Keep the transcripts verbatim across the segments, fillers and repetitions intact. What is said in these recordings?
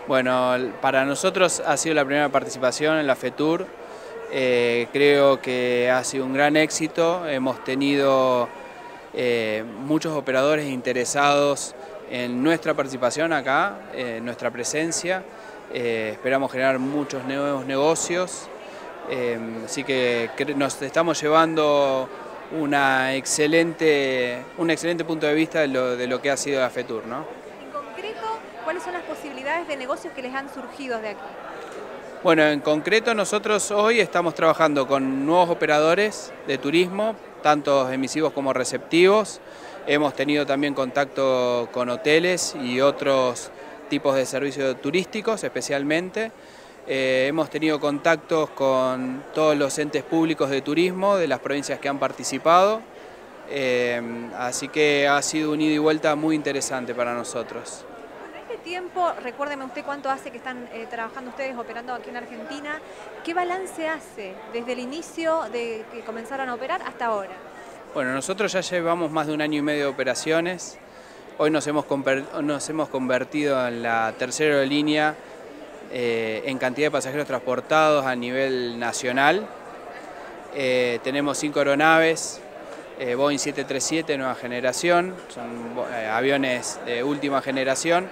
Bueno, para nosotros ha sido la primera participación en la FETUR. Eh, creo que ha sido un gran éxito. Hemos tenido eh, muchos operadores interesados en nuestra participación acá, en nuestra presencia. Eh, esperamos generar muchos nuevos negocios. Eh, así que nos estamos llevando una excelente, un excelente punto de vista de lo, de lo que ha sido la FETUR, ¿no? En concreto, ¿cuáles son las posibilidades de negocios que les han surgido de aquí? Bueno, en concreto nosotros hoy estamos trabajando con nuevos operadores de turismo, tanto emisivos como receptivos. Hemos tenido también contacto con hoteles y otros tipos de servicios turísticos especialmente. Eh, hemos tenido contactos con todos los entes públicos de turismo de las provincias que han participado. Eh, así que ha sido un ida y vuelta muy interesante para nosotros. En este tiempo, recuérdeme usted cuánto hace que están eh, trabajando ustedes, operando aquí en Argentina. ¿Qué balance hace desde el inicio de que comenzaron a operar hasta ahora? Bueno, nosotros ya llevamos más de un año y medio de operaciones. Hoy nos hemos, nos hemos convertido en la tercera aerolínea eh, en cantidad de pasajeros transportados a nivel nacional. Eh, tenemos cinco aeronaves, eh, Boeing siete tres siete nueva generación, son eh, aviones de última generación.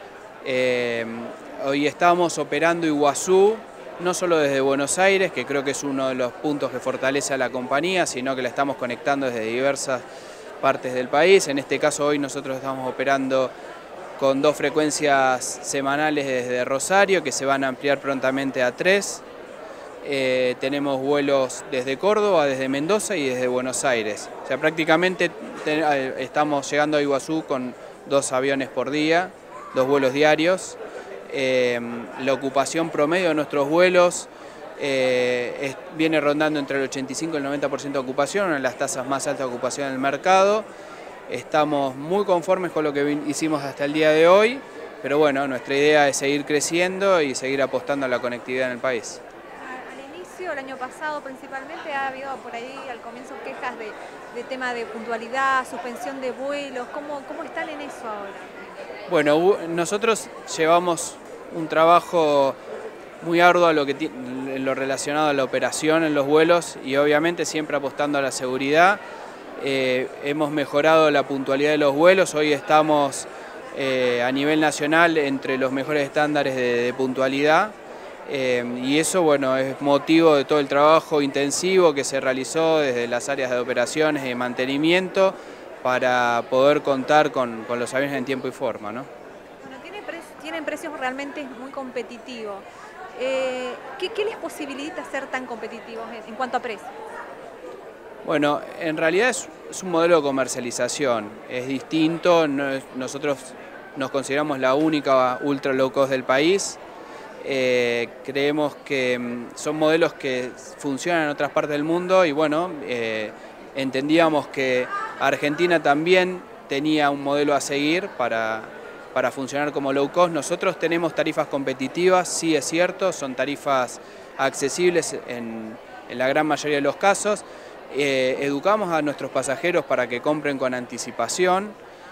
Eh, hoy estamos operando Iguazú, no solo desde Buenos Aires, que creo que es uno de los puntos que fortalece a la compañía, sino que la estamos conectando desde diversas partes del país. En este caso hoy nosotros estamos operando con dos frecuencias semanales desde Rosario, que se van a ampliar prontamente a tres. Eh, tenemos vuelos desde Córdoba, desde Mendoza y desde Buenos Aires. O sea, prácticamente te, estamos llegando a Iguazú con dos aviones por día, dos vuelos diarios. Eh, la ocupación promedio de nuestros vuelos eh, es, viene rondando entre el ochenta y cinco y el noventa por ciento de ocupación, una de las tasas más altas de ocupación en el mercado. Estamos muy conformes con lo que hicimos hasta el día de hoy, pero bueno, nuestra idea es seguir creciendo y seguir apostando a la conectividad en el país. Al inicio, el año pasado principalmente, ha habido por ahí al comienzo quejas de, de tema de puntualidad, suspensión de vuelos. ¿Cómo, cómo están en eso ahora? Bueno, nosotros llevamos un trabajo muy arduo a lo, que, en lo relacionado a la operación en los vuelos y obviamente siempre apostando a la seguridad. Eh, hemos mejorado la puntualidad de los vuelos, hoy estamos eh, a nivel nacional entre los mejores estándares de, de puntualidad eh, y eso bueno, es motivo de todo el trabajo intensivo que se realizó desde las áreas de operaciones y de mantenimiento para poder contar con, con los aviones en tiempo y forma, ¿no? Bueno, tiene pre tienen precios realmente muy competitivos. Eh, ¿qué, ¿Qué les posibilita ser tan competitivos en, en cuanto a precios? Bueno, en realidad es, es un modelo de comercialización, es distinto, no es, nosotros nos consideramos la única ultra low cost del país, eh, creemos que son modelos que funcionan en otras partes del mundo y bueno, eh, entendíamos que Argentina también tenía un modelo a seguir para, para funcionar como low cost. Nosotros tenemos tarifas competitivas, sí es cierto, son tarifas accesibles en, en la gran mayoría de los casos. Eh, educamos a nuestros pasajeros para que compren con anticipación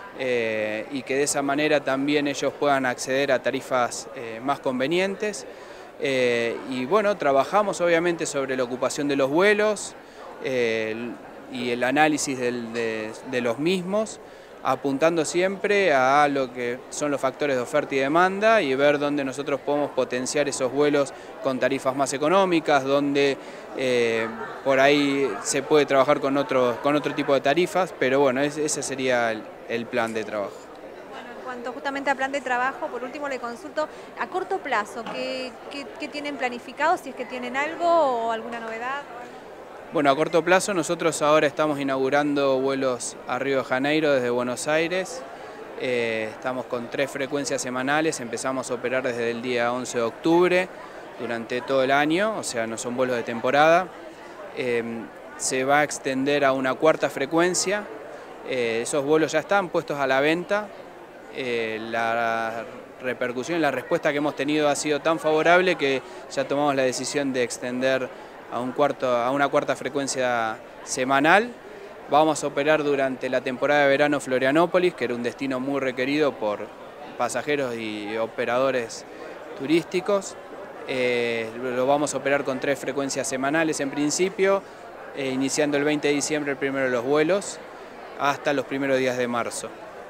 eh, y que de esa manera también ellos puedan acceder a tarifas eh, más convenientes. Eh, y bueno, trabajamos obviamente sobre la ocupación de los vuelos eh, y el análisis del, de, de los mismos, apuntando siempre a lo que son los factores de oferta y demanda y ver dónde nosotros podemos potenciar esos vuelos con tarifas más económicas, donde eh, por ahí se puede trabajar con otro, con otro tipo de tarifas, pero bueno, ese, ese sería el, el plan de trabajo. Bueno, en cuanto justamente a plan de trabajo, por último le consulto, a corto plazo, ¿qué, qué, qué tienen planificado, si es que tienen algo o alguna novedad? Bueno, a corto plazo nosotros ahora estamos inaugurando vuelos a Río de Janeiro desde Buenos Aires. Eh, estamos con tres frecuencias semanales, empezamos a operar desde el día once de octubre durante todo el año, o sea, no son vuelos de temporada. Eh, se va a extender a una cuarta frecuencia, eh, esos vuelos ya están puestos a la venta. Eh, la repercusión y la respuesta que hemos tenido ha sido tan favorable que ya tomamos la decisión de extender a, un cuarto, a una cuarta frecuencia semanal. Vamos a operar durante la temporada de verano Florianópolis, que era un destino muy requerido por pasajeros y operadores turísticos. Eh, lo vamos a operar con tres frecuencias semanales en principio, eh, iniciando el veinte de diciembre el primero de los vuelos hasta los primeros días de marzo.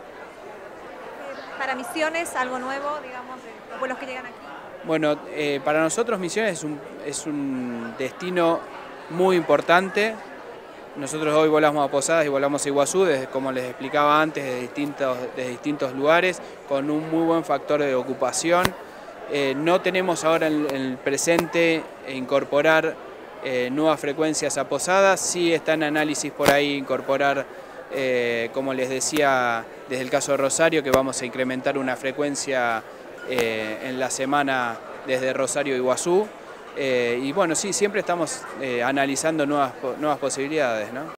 Para Misiones, algo nuevo, digamos, de los vuelos que llegan aquí. Bueno, eh, para nosotros Misiones es un, es un destino muy importante. Nosotros hoy volamos a Posadas y volamos a Iguazú, desde, como les explicaba antes, de distintos, de distintos lugares, con un muy buen factor de ocupación. Eh, no tenemos ahora en, en el presente incorporar eh, nuevas frecuencias a Posadas, sí está en análisis por ahí incorporar, eh, como les decía, desde el caso de Rosario, que vamos a incrementar una frecuencia eh, en la semana desde Rosario a Iguazú. Eh, y bueno, sí, siempre estamos eh, analizando nuevas, nuevas posibilidades, ¿no?